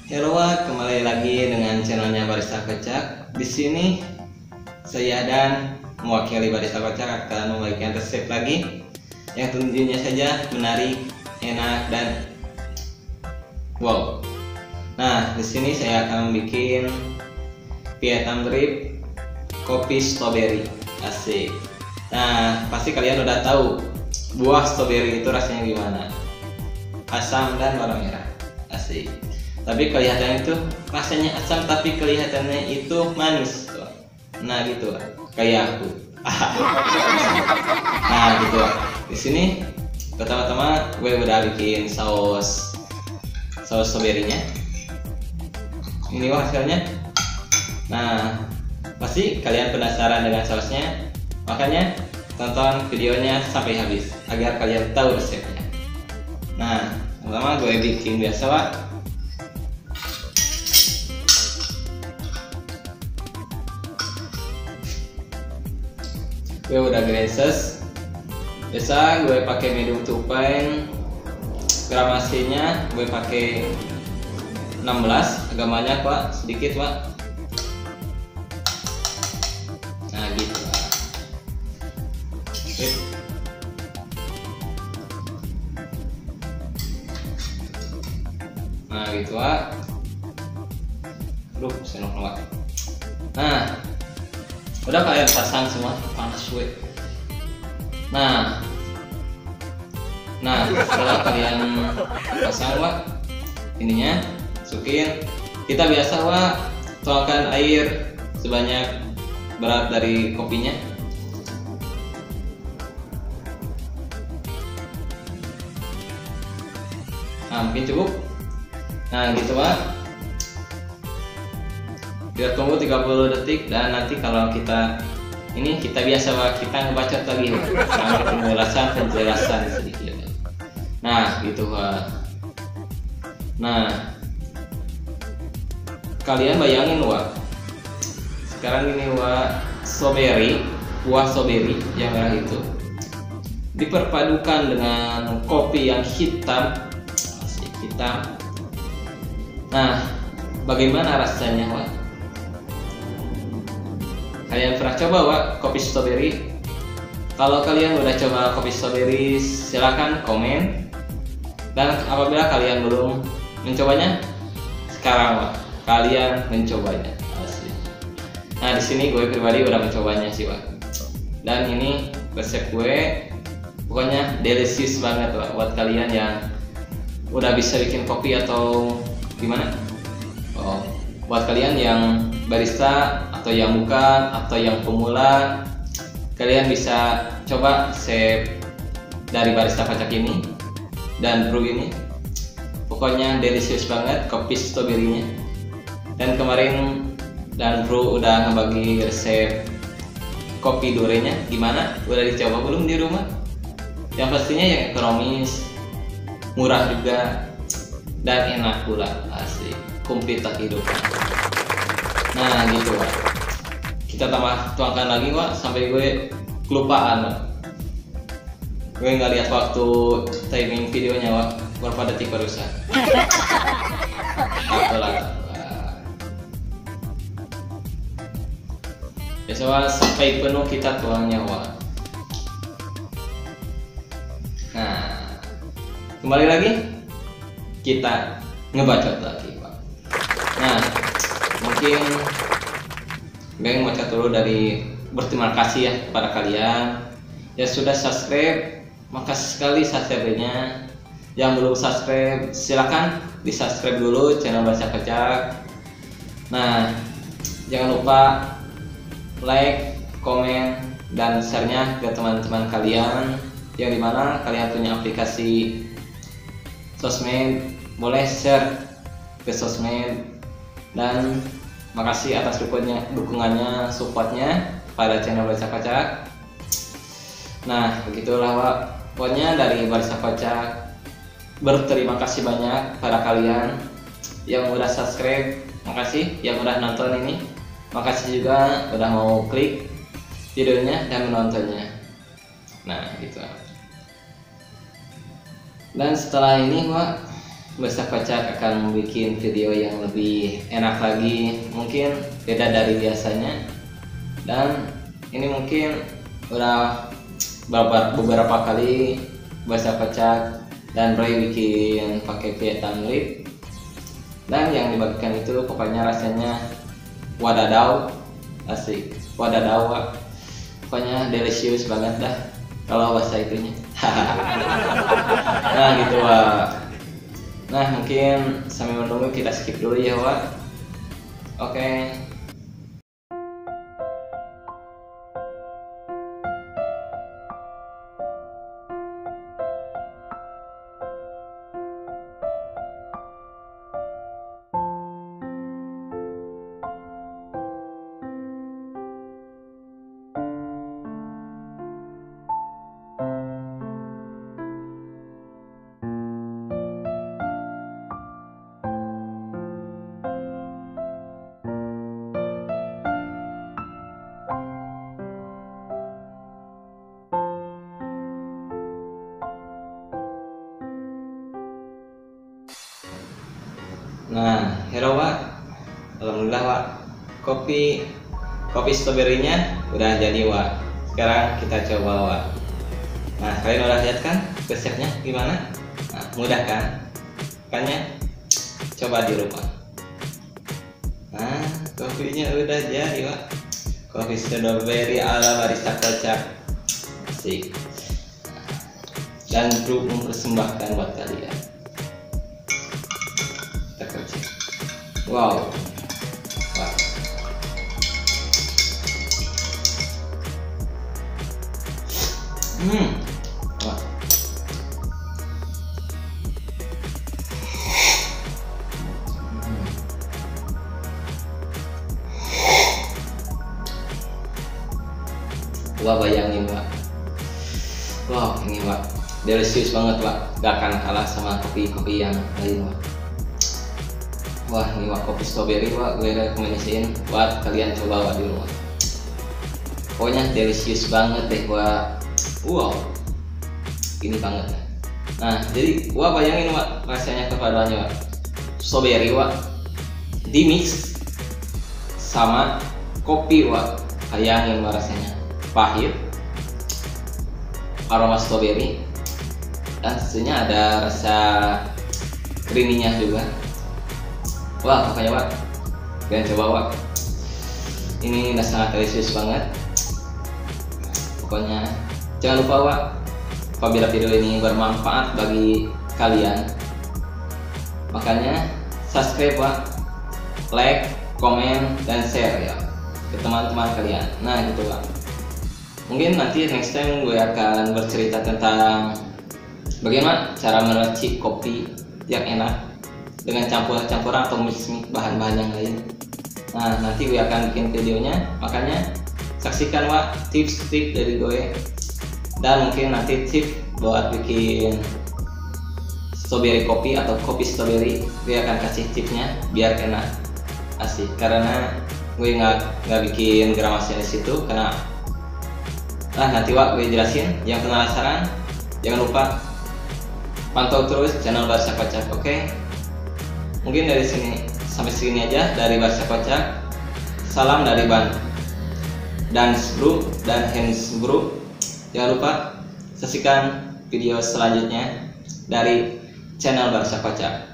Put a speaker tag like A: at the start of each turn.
A: Halo, kembali lagi dengan channelnya Barista Kocak. Di sini saya dan mewakili Barista Kocak akan membagikan resep lagi yang tentunya saja menarik, enak dan wow. Nah, di sini saya akan bikin Vietnam drip kopi strawberry. Asik. Nah, pasti kalian udah tahu buah strawberry itu rasanya gimana. Asam dan warna merah. Asik. Tapi kelihatannya itu rasanya asam, tapi kelihatannya itu manis. Nah gitu, kayak aku. Nah gitu. Di sini pertama-tama gue udah bikin saus strawberry-nya. Ini hasilnya. Nah, pasti kalian penasaran dengan sausnya, makanya tonton videonya sampai habis agar kalian tahu resepnya. Nah, pertama gue bikin biasa, Pak. Gue udah glasses. Biasa gue pakai medium to fine. Gramasinya gue pakai 16, agak banyak, Pak, sedikit, Pak. Nah gitu, Pak. Nah gitu, Pak. Aduh, senok, Pak. Nah, udah kalian pasang semua, panas gue. Nah setelah kalian pasang, Wak, ininya masukin. Kita biasa, Wak, tuangkan air sebanyak berat dari kopinya. Nah, mungkin cukup. Nah gitu, Wak. Kita tunggu 30 detik dan nanti kalau kita biasa, Pak, kita ngebacot lagi, Pak, penjelasan sedikit. Nah gitu, Pak. Nah kalian bayangin, Pak, sekarang ini, Pak, buah strawberry yang merah itu diperpadukan dengan kopi yang hitam. Nah, bagaimana rasanya, Pak? Kalian pernah coba, Wak, kopi strawberry? Kalau kalian udah coba kopi strawberry, silahkan komen. Dan apabila kalian belum mencobanya, sekarang, Wak, kalian mencobanya. Asli. Nah, di sini gue pribadi udah mencobanya sih, Wak. Dan ini resep gue, pokoknya delicious banget, Wak, buat kalian yang udah bisa bikin kopi atau gimana? Buat kalian yang barista atau yang bukan atau yang pemula, kalian bisa coba resep dari Barista Kocak ini dan brew ini. Pokoknya delicious banget kopi strawberry-nya. Dan kemarin dan brew udah ngebagi resep kopi durenya gimana? Udah dicoba belum di rumah? Yang pastinya yang ekonomis, murah juga, dan enak pula. Asik, komplit tak hidup. Nah gitu, Pak. Kita tuangkan lagi, Pak, sampai gue kelupaan, Pak. Gue nggak lihat waktu timing videonya, Pak, berapa detik barusan. Apalah. Biasa, Pak, sampai penuh kita tuangnya, Pak. Nah, kembali lagi kita ngebacot lagi, Pak. Nah, mungkin gue mau ucap dulu dari berterima kasih ya kepada kalian yang sudah subscribe. Makasih sekali subscribe-nya. Yang belum subscribe, silakan di subscribe dulu channel Barista Kocak. Nah, jangan lupa like, komen, dan share-nya ke teman-teman kalian yang dimana kalian punya aplikasi sosmed, boleh share ke sosmed. Dan makasih atas dukungannya, supportnya pada channel Barista Kocak. Nah begitulah, Pak, pokoknya dari Barista Kocak berterima kasih banyak pada kalian yang udah subscribe. Makasih yang udah nonton ini. Makasih juga udah mau klik videonya dan menontonnya. Nah gitu. Dan setelah ini, Pak, Barca Kocak akan bikin video yang lebih enak lagi, mungkin beda dari biasanya. Dan ini mungkin udah beberapa kali Barca Kocak dan Roy bikin pakai Vietnam lip, dan yang dibagikan itu pokoknya rasanya wadadau, asik, wadadau, pokoknya delicious banget dah kalau bahasa itunya. Nah gitu Wak. Nah mungkin sambil menunggu kita skip dulu ya Wak. Oke. Nah, hero Wak, alhamdulillah Wak, kopi stroberinya udah jadi Wak. Sekarang kita coba Wak. Nah, kalian udah lihat kan resepnya gimana? Nah, mudah kan? Makanya coba di rumah. Nah, kopinya udah jadi Wak. Kopi stroberi ala Barista Kocak, asik. Dan grup mempersembahkan buat kalian. Wow. Wah. Wah. Wah, bayangin Wak. Wow, ini Wak, delicious banget Wak. Gak akan kalah sama kopi-kopi yang lain Wak. Wah, ini Wak, kopi strawberry Wak, gue rekomendasiin buat kalian coba Wak di rumah. Pokoknya delicious banget deh Wak. Wow, ini banget. Nah, jadi Wak bayangin Wak, rasanya kepaduannya Wak, strawberry Wak di mix sama kopi Wak. Bayangin Wak, rasanya pahit, aroma strawberry, dan tentunya ada rasa creamy-nya juga. Wah, pokoknya Wak, kalian coba Wak. Ini udah sangat delicious banget. Pokoknya jangan lupa Wak, apabila video ini bermanfaat bagi kalian, makanya subscribe Wak, like, komen, dan share ya ke teman-teman kalian. Nah gitu Wak. Mungkin nanti next time gue akan bercerita tentang bagaimana cara meracik kopi yang enak dengan campuran atau mix bahan-bahan yang lain. Nah nanti gue akan bikin videonya, makanya saksikan Wak tips-tips dari gue, dan mungkin nanti tips buat bikin strawberry kopi atau kopi strawberry. Gue akan kasih tipsnya biar enak, asik, karena gue nggak bikin gramasi di situ karena nanti Wak gue jelasin. Yang penasaran jangan lupa pantau terus channel Barca Kocak. Oke? Mungkin dari sini sampai sini aja dari Barca Kocak. Salam dari Dance Brew dan Hands Brew. Jangan lupa saksikan video selanjutnya dari channel Barca Kocak.